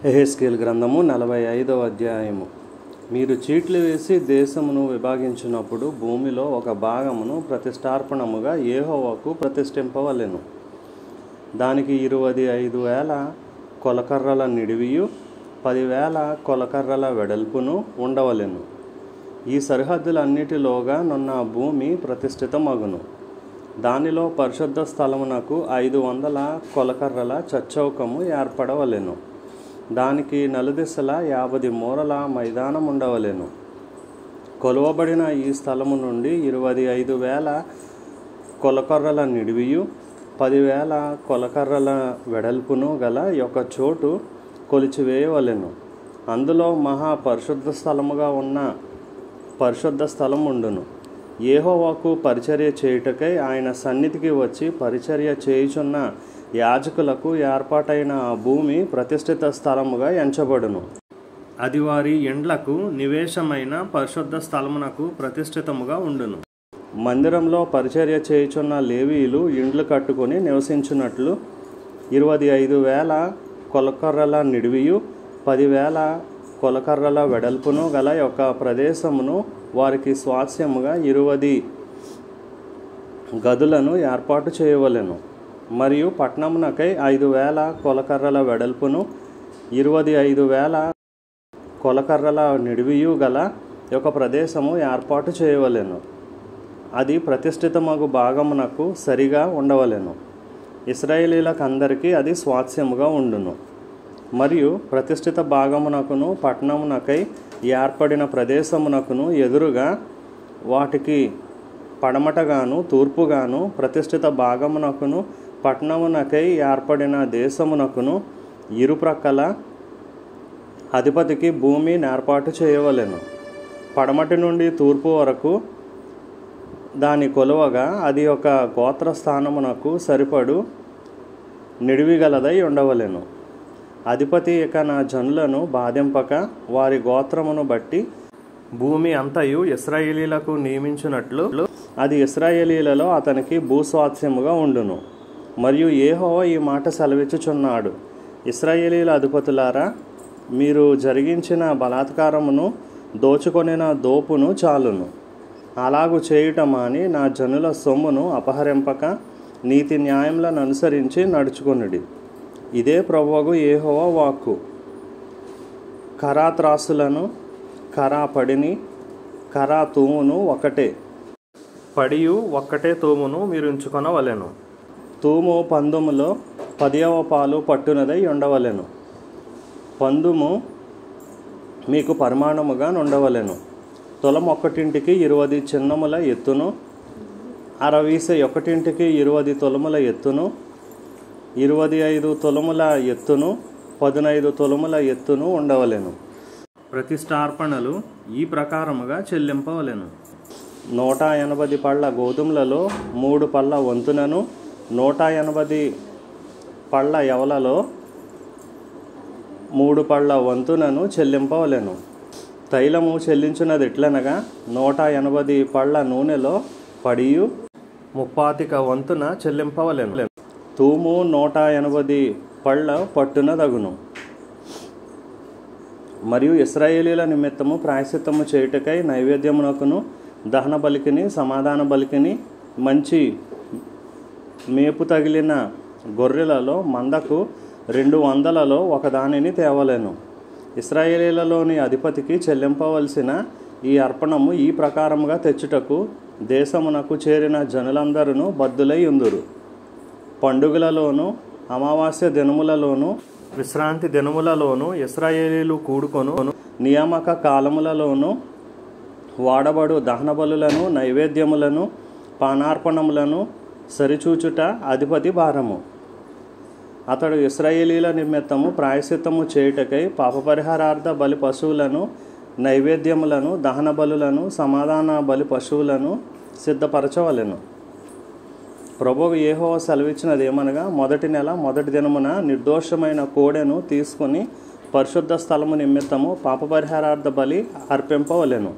యెహెజ్కేలు గ్రంథము 45వ అధ్యాయము. మీరు చీట్లు వేసి దేశమును విభాగించినప్పుడు భూమిలో ఒక భాగమును ప్రతిష్టార్పణముగా యెహోవాకు ప్రతిష్ఠింపవలెను. దానికి 25,000 కొలకర్రల నిడివియు 10,000 కొలకర్రల వెడల్పును ఉండవలెను. ఈ సరిహద్దులన్నిటిలోగా నున్న భూమి ప్రతిష్ఠితమగును. దానిలో పరిశుద్ధ స్థలమునకు 500 కొలకర్రల చచ్చౌకము ఏర్పడవలెను. దానికి నలుదిశలా 50 మూరల మైదానం ఉండవలెను. కొలువబడిన ఈ స్థలము నుండి 25,000 కొలకర్రల నిడివియు 10,000 కొలకర్రల వెడల్పును గల ఒక చోటు కొలిచివేయవలెను. అందులో మహా పరిశుద్ధ స్థలముగా ఉన్న పరిశుద్ధ స్థలం ఉండును. యెహోవాకు పరిచర్య చేయుటకై ఆయన సన్నిధికి వచ్చి పరిచర్య చేయుచున్న యాజకులకు ఏర్పాటైన ఆ భూమి ప్రతిష్ఠిత స్థలముగా ఎంచబడును. అది వారి ఇండ్లకు నివేశమైన పరిశుద్ధ స్థలమునకు ప్రతిష్ఠితముగా ఉండును. మందిరంలో పరిచర్య చేయుచున్న లేవీయులు ఇండ్లు కట్టుకొని నివసించున్నట్లు 25,000 కొలకర్రల నిడివియు 10,000 కొలకర్రల వెడల్పును గల యొక్క ప్రదేశమును వారికి స్వాస్యముగా 20 గదులను ఏర్పాటు చేయవలెను. మరియు పట్టణమునకై 5,000 కొలకర్రల వెడల్పును 25,000 కొలకర్రల నిడివియు గల ఒక ప్రదేశము ఏర్పాటు చేయవలెను. అది ప్రతిష్ఠితమగు భాగమునకు సరిగా ఉండవలెను. ఇశ్రాయేలీలకందరికీ అది స్వాస్యముగా ఉండును. మరియు ప్రతిష్ఠిత భాగమునకును పట్టణమునకై ఏర్పడిన ప్రదేశమునకును ఎదురుగా వాటికి పడమటగాను తూర్పుగాను ప్రతిష్ఠిత భాగమునకును పట్టణమునకై ఏర్పడిన దేశమునకును ఇరుప్రక్కల అధిపతికి భూమి ఏర్పాటు చేయవలెను. పడమటి నుండి తూర్పు వరకు దాని కొలువగా అది ఒక గోత్రస్థానమునకు సరిపడు నిడివిగలదై ఉండవలెను. అధిపతి ఇక నా జనులను బాధింపక వారి గోత్రమును బట్టి భూమి అంతయు ఇశ్రాయేలీలకు నియమించినట్లు అది ఇశ్రాయేలీలలో అతనికి భూస్వాస్యముగా ఉండును. మరియు యెహోవా ఈ మాట సెలవిచ్చుచున్నాడు, ఇశ్రాయేలీల అధిపతులారా, మీరు జరిగించిన బలాత్కారమును దోచుకొనిన దోపును చాలును. అలాగు చేయుట మాని నా జనుల సొమ్మును అపహరింపక నీతి న్యాయములను అనుసరించి నడుచుకొనుడి. ఇదే ప్రభువగు యెహోవా వాక్కు. కరా త్రాసులను కరా పడిని కరా తూమును ఒకటే, పడియు ఒక్కటే తూమును మీరు ఉంచుకొనవలెను. తూము పందుములో 10వ పాలు పట్టునదై ఉండవలెను. పందుము మీకు పరిమాణముగా ఉండవలెను. తులం ఒక్కటింటికి 20 చిన్నముల ఎత్తును, అరవీసె ఒకటింటికి 20 తులముల ఎత్తును, 25 తులముల ఎత్తును, 15 తులముల ఎత్తును ఉండవలెను. ప్రతిష్టార్పణలు ఈ ప్రకారముగా చెల్లింపవలెను. 180 పళ్ళ గోధుమలలో 3 పళ్ళ వంతునను 180 పళ్ళ యవలలో 3 పళ్ళ వంతునను చెల్లింపవలెను. తైలము చెల్లించున్నది ఎట్లనగా 180 పళ్ళ నూనెలో పడియు 30 వంతున చెల్లింపవలెను. తూము 180 పళ్ళ పట్టునదగును. మరియు ఇశ్రాయేలీల నిమిత్తము ప్రాయశ్చిత్తము చేయుటకై నైవేద్యమునకును దహన బలికిని సమాధాన బలికిని మంచి మేపు తగిలిన గొర్రెలలో మందకు 200లలో ఒకదానిని తేవలెను. ఇశ్రాయేలీలలోని అధిపతికి చెల్లింపవలసిన ఈ అర్పణము ఈ ప్రకారముగా తెచ్చుటకు దేశమునకు చేరిన జనులందరూ బద్దులై ఉందురు. పండుగలలోను అమావాస్య దినములలోను విశ్రాంతి దినములలోను ఇశ్రాయేలీలు కూడుకొను నియామక కాలములలోను వాడబడు దహన బలులను నైవేద్యములను పానార్పణములను సరిచూచుట అధిపతి భారము. అతడు ఇశ్రాయేలీల నిమిత్తము ప్రాయశ్చిత్తము చేయుటకై పాపపరిహారార్థ బలి పశువులను నైవేద్యములను దహన బలులను సమాధాన బలి పశువులను సిద్ధపరచవలెను. ప్రభువు యెహోవా సెలవిచ్చినదేమనగా, మొదటి నెల మొదటి దినమున నిర్దోషమైన కోడెను తీసుకుని పరిశుద్ధ స్థలము నిమిత్తము పాపపరిహారార్థ బలి అర్పింపవలెను.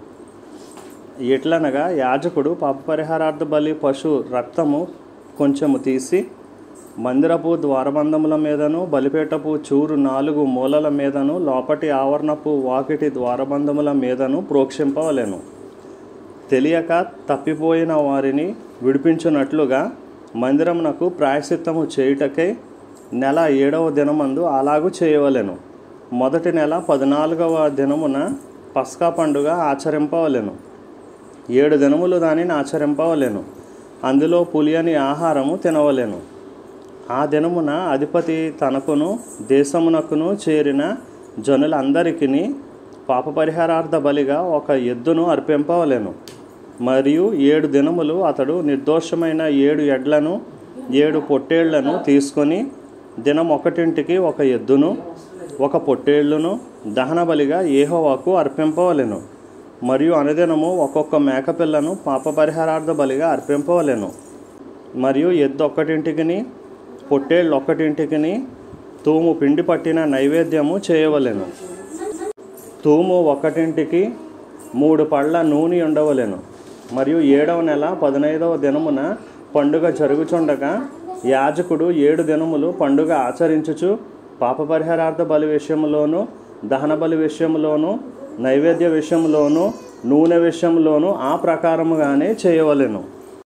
ఎట్లనగా యాజకుడు పాపపరిహారార్థ బలి పశు రక్తము కొంచెము తీసి మందిరపు ద్వారబంధముల మీదను బలిపీఠపు చూరు 4 మూలల మీదను లోపటి ఆవరణపు వాకిటి ద్వారబంధముల మీదను ప్రోక్షింపవలెను. తెలియక తప్పిపోయిన వారిని విడిపించున్నట్లుగా మందిరమునకు ప్రాయశ్చిత్తము చేయుటకై నెల 7వ దినమందు అలాగూ చేయవలెను. మొదటి నెల 14వ దినమున పస్కా పండుగ ఆచరింపవలెను. 7 దినములు దానిని ఆచరింపవలెను. అందులో పులియని ఆహారము తినవలెను. ఆ దినమున అధిపతి తనకును దేశమునకును చేరిన జనులందరికీ పాపపరిహారార్థ బలిగా ఒక ఎద్దును అర్పింపవలెను. మరియు 7 దినములు అతడు నిర్దోషమైన 7 ఎడ్లను 7 పొట్టేళ్లను తీసుకొని దినం 1ంటికి ఒక ఎద్దును 1 పొట్టేళ్లును దహన బలిగా యెహోవాకు అర్పింపవలెను. మరియు అనుదినము ఒక్కొక్క మేకపిల్లను పాపపరిహారార్థ బలిగా అర్పింపవలెను. మరియు ఎద్దు 1ంటికి పొట్టేళ్ళు 1ంటికి తూము పిండి పట్టిన నైవేద్యము చేయవలెను. తూము 1ంటికి 3 పళ్ళ నూనె ఉండవలెను. మరియు 7వ నెల 15వ దినమున పండుగ జరుగుచుండగా యాజకుడు 7 దినములు పండుగ ఆచరించుచు పాపపరిహారార్థ బలి విషయంలోను దహన బలి విషయంలోను నైవేద్య విషయంలోను నూనె విషయంలోను ఆ ప్రకారముగానే చేయవలెను.